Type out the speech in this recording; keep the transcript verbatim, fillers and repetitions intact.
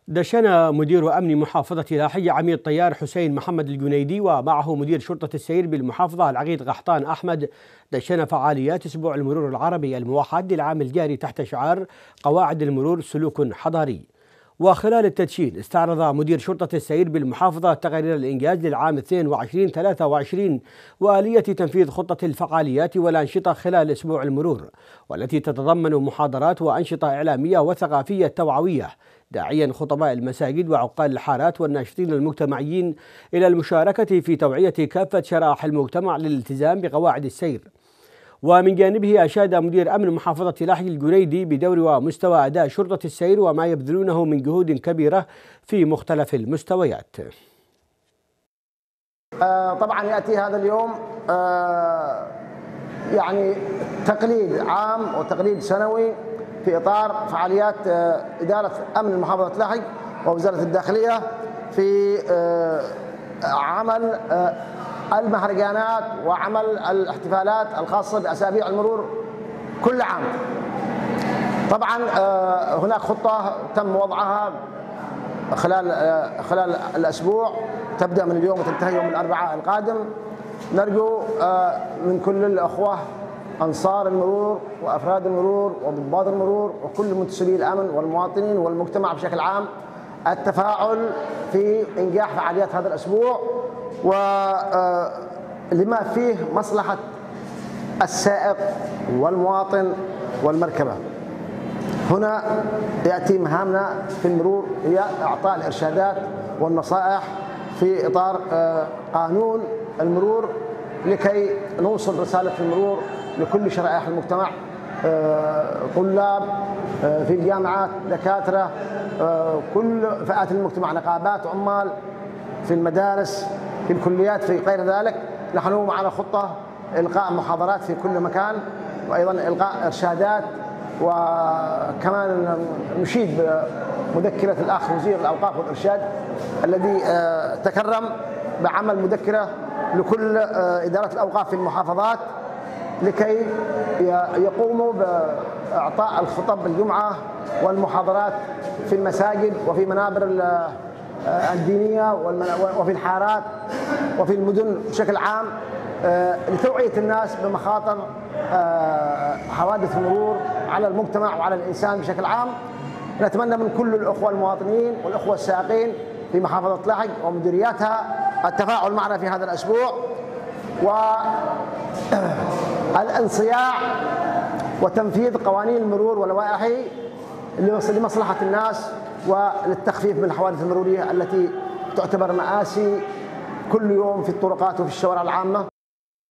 دشن مدير أمن محافظة لاحية عميد طيار حسين محمد الجنيدي ومعه مدير شرطة السير بالمحافظة العقيد قحطان أحمد دشن فعاليات أسبوع المرور العربي الموحد للعام الجاري تحت شعار قواعد المرور سلوك حضاري. وخلال التدشين استعرض مدير شرطة السير بالمحافظة تقارير الإنجاز للعام اثنين وعشرين ثلاثة وعشرين وآلية تنفيذ خطة الفعاليات والأنشطة خلال أسبوع المرور، والتي تتضمن محاضرات وأنشطة إعلامية وثقافية توعوية، داعيا خطباء المساجد وعقال الحارات والناشطين المجتمعيين إلى المشاركة في توعية كافة شرائح المجتمع للالتزام بقواعد السير. ومن جانبه أشاد مدير أمن محافظة لاحية الجنيدي بدور ومستوى أداء شرطة السير وما يبذلونه من جهود كبيرة في مختلف المستويات. آه طبعا يأتي هذا اليوم آه يعني تقليد عام وتقليد سنوي في إطار فعاليات آه إدارة أمن محافظة لاحية ووزارة الداخلية في آه عمل آه المهرجانات وعمل الاحتفالات الخاصة بأسابيع المرور كل عام. طبعا هناك خطة تم وضعها خلال خلال الأسبوع تبدأ من اليوم وتنتهي يوم الأربعاء القادم. نرجو من كل الأخوة أنصار المرور وأفراد المرور وضباط المرور وكل منتسبي الأمن والمواطنين والمجتمع بشكل عام التفاعل في إنجاح فعاليات هذا الأسبوع، ولما فيه مصلحة السائق والمواطن والمركبة. هنا يأتي مهامنا في المرور هي إعطاء الإرشادات والنصائح في إطار قانون المرور لكي نوصل رسالة المرور لكل شرائح المجتمع، طلاب في الجامعات، دكاترة، كل فئات المجتمع، نقابات، عمال في المدارس، في الكليات، في غير ذلك. نحن معنا خطة إلقاء محاضرات في كل مكان، وأيضا إلقاء إرشادات، وكمان نشيد بمذكرة الأخ وزير الأوقاف والإرشاد الذي تكرم بعمل مذكرة لكل إدارات الأوقاف في المحافظات لكي يقوموا بإعطاء الخطب الجمعة والمحاضرات في المساجد وفي منابر الدينية وفي الحارات وفي المدن بشكل عام لتوعية الناس بمخاطر حوادث المرور على المجتمع وعلى الإنسان بشكل عام. نتمنى من كل الأخوة المواطنين والأخوة السائقين في محافظة لاحية ومديرياتها التفاعل معنا في هذا الأسبوع والانصياع وتنفيذ قوانين المرور ولوائحه لمصلحة الناس وللتخفيف من الحوادث المرورية التي تعتبر مآسي كل يوم في الطرقات وفي الشوارع العامة.